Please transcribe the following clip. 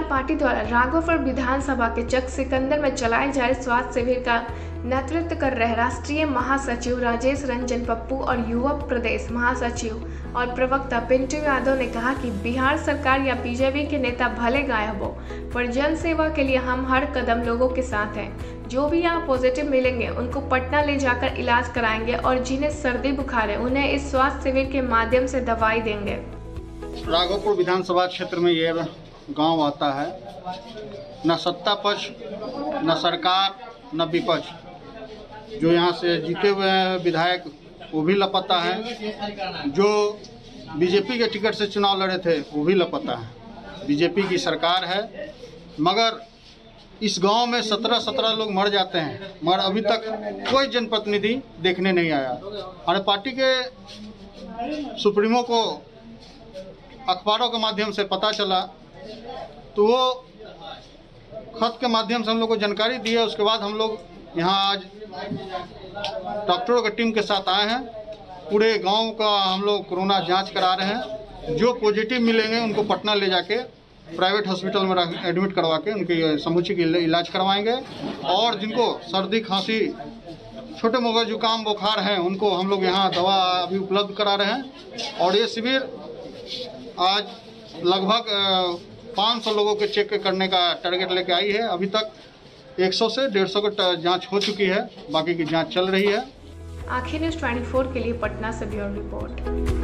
Party द्वारा राघोपुर विधानसभा के चक सिकंदर में चलाए जा रहे स्वास्थ्य शिविर का नेतृत्व कर रहे राष्ट्रीय महासचिव राजेश रंजन पप्पू और युवा प्रदेश महासचिव और प्रवक्ता पिंटू यादव ने कहा कि बिहार सरकार या बीजेपी के नेता भले गायब हो, पर जन सेवा के लिए हम हर कदम लोगों के साथ हैं। जो भी यहाँ पॉजिटिव मिलेंगे उनको पटना ले जाकर इलाज कराएंगे और जिन्हें सर्दी बुखार है उन्हें इस स्वास्थ्य शिविर के माध्यम से दवाई देंगे। राघोपुर विधानसभा क्षेत्र में ये गांव आता है, न सत्ता पक्ष न सरकार न विपक्ष। जो यहाँ से जीते हुए हैं विधायक वो भी लापता है, जो बीजेपी के टिकट से चुनाव लड़े थे वो भी लापता है। बीजेपी की सरकार है, मगर इस गांव में 17 लोग मर जाते हैं, मगर अभी तक कोई जनप्रतिनिधि देखने नहीं आया। और पार्टी के सुप्रीमो को अखबारों के माध्यम से पता चला तो वो खत के माध्यम से हम लोग को जानकारी दी है। उसके बाद हम लोग यहाँ आज डॉक्टरों की टीम के साथ आए हैं। पूरे गांव का हम लोग कोरोना जांच करा रहे हैं। जो पॉजिटिव मिलेंगे उनको पटना ले जाके प्राइवेट हॉस्पिटल में एडमिट करवा के उनकी समुचित इलाज करवाएंगे। और जिनको सर्दी खांसी छोटे मोटे जुकाम बुखार हैं उनको हम लोग यहाँ दवा अभी उपलब्ध करा रहे हैं। और ये शिविर आज लगभग 500 लोगों के चेक करने का टारगेट लेके आई है। अभी तक 100 से 150 की जांच हो चुकी है, बाकी की जांच चल रही है। आखिर न्यूज़ 24 के लिए पटना से ब्यूरो रिपोर्ट।